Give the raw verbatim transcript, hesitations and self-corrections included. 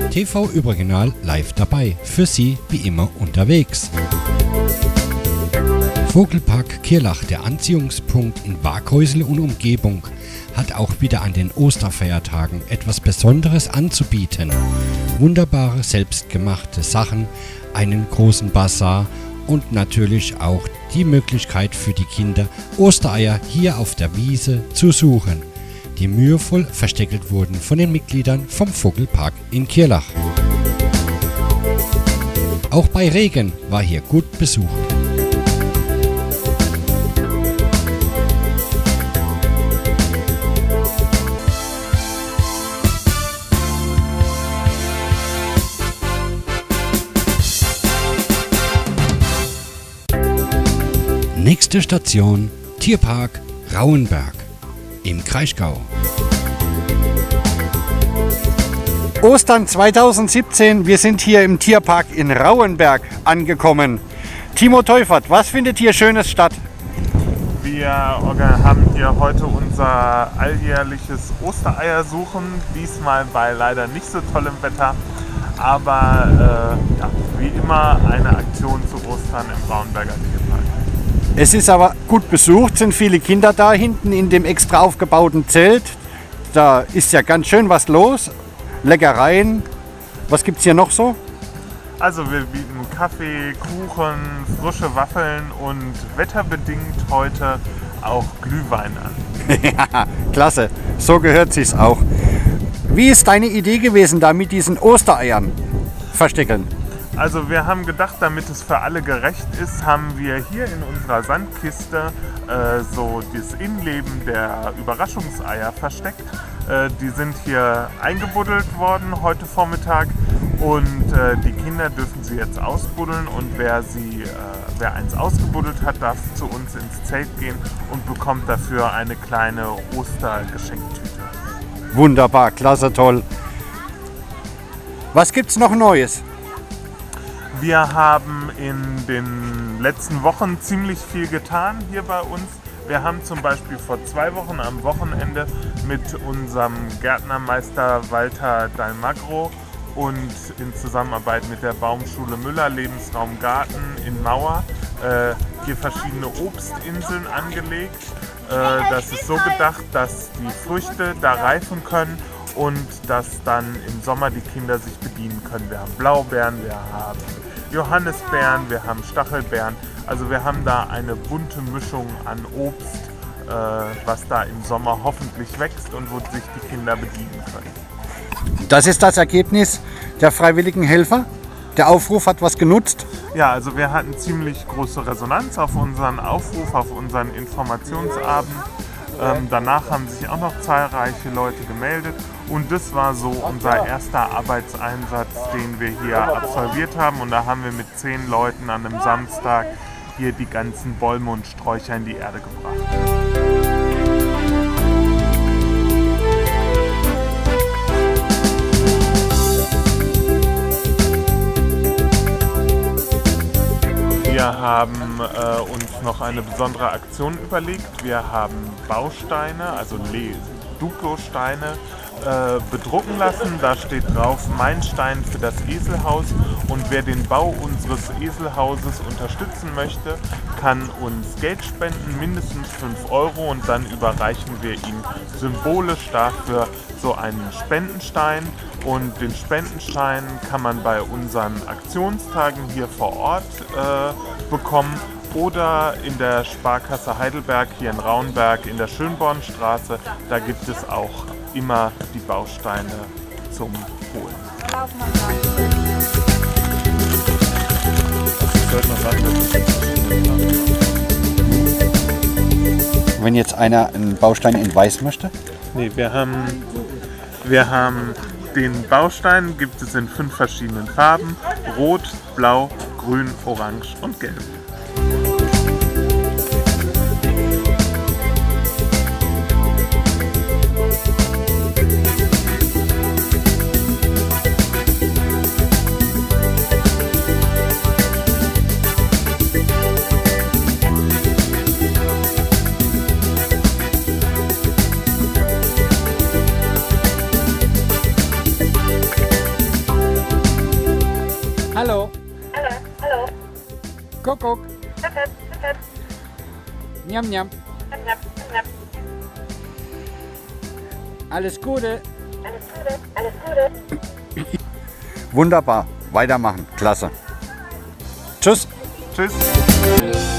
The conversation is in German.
T V Überregional live dabei, für Sie wie immer unterwegs. Vogelpark Kirlach, der Anziehungspunkt in Waghäusel und Umgebung, hat auch wieder an den Osterfeiertagen etwas Besonderes anzubieten. Wunderbare selbstgemachte Sachen, einen großen Bazar und natürlich auch die Möglichkeit für die Kinder, Ostereier hier auf der Wiese zu suchen, die mühevoll versteckelt wurden von den Mitgliedern vom Vogelpark in Kirlach. Auch bei Regen war hier gut besucht. Nächste Station Tierpark Rauenberg im Kraichgau. Ostern zweitausendsiebzehn, wir sind hier im Tierpark in Rauenberg angekommen. Timo Teufert, was findet hier Schönes statt? Wir haben hier heute unser alljährliches Ostereiersuchen, diesmal bei leider nicht so tollem Wetter, aber äh, ja, wie immer eine Aktion zu Ostern im Rauenberger Tierpark. Es ist aber gut besucht, sind viele Kinder da hinten in dem extra aufgebauten Zelt. Da ist ja ganz schön was los. Leckereien. Was gibt es hier noch so? Also wir bieten Kaffee, Kuchen, frische Waffeln und wetterbedingt heute auch Glühwein an. Ja, klasse. So gehört sich's auch. Wie ist deine Idee gewesen, da mit diesen Ostereiern verstecken? Also wir haben gedacht, damit es für alle gerecht ist, haben wir hier in unserer Sandkiste äh, so das Innenleben der Überraschungseier versteckt. Äh, die sind hier eingebuddelt worden heute Vormittag und äh, die Kinder dürfen sie jetzt ausbuddeln und wer, sie, äh, wer eins ausgebuddelt hat, darf zu uns ins Zelt gehen und bekommt dafür eine kleine Ostergeschenktüte. Wunderbar, klasse, toll. Was gibt's noch Neues? Wir haben in den letzten Wochen ziemlich viel getan hier bei uns. Wir haben zum Beispiel vor zwei Wochen am Wochenende mit unserem Gärtnermeister Walter Dalmagro und in Zusammenarbeit mit der Baumschule Müller Lebensraum Garten in Mauer äh, hier verschiedene Obstinseln angelegt. Äh, das ist so gedacht, dass die Früchte da reifen können und dass dann im Sommer die Kinder sich bedienen können. Wir haben Blaubeeren, wir haben Johannisbeeren, wir haben Stachelbeeren. Also wir haben da eine bunte Mischung an Obst, äh, was da im Sommer hoffentlich wächst und wo sich die Kinder bedienen können. Das ist das Ergebnis der freiwilligen Helfer? Der Aufruf hat was genutzt? Ja, also wir hatten ziemlich große Resonanz auf unseren Aufruf, auf unseren Informationsabend. Ähm, danach haben sich auch noch zahlreiche Leute gemeldet und das war so unser erster Arbeitseinsatz, den wir hier absolviert haben. Und da haben wir mit zehn Leuten an einem Samstag hier die ganzen Bäume und Sträucher in die Erde gebracht. Wir haben äh, uns noch eine besondere Aktion überlegt. Wir haben Bausteine, also Duplo-Steine, äh, bedrucken lassen. Da steht drauf, mein Stein für das Eselhaus. Und wer den Bau unseres Eselhauses unterstützen möchte, kann uns Geld spenden, mindestens fünf Euro. Und dann überreichen wir ihm symbolisch dafür so einen Spendenstein. Und den Spendenstein kann man bei unseren Aktionstagen hier vor Ort äh, bekommen oder in der Sparkasse Heidelberg hier in Rauenberg in der Schönbornstraße. Da gibt es auch immer die Bausteine zum Holen. Wenn jetzt einer einen Baustein in Weiß möchte? Nee, wir haben, wir haben den Baustein, gibt es in fünf verschiedenen Farben: Rot, Blau, Grün, Orange und Gelb. Hallo. Hallo, hallo. Kuckuck. Tut, tut, tut, Njam, njam. tut, tut, tut. Alles Gute. Alles Gute, alles Gute. Wunderbar. Weitermachen. Klasse. Tschüss. Tschüss.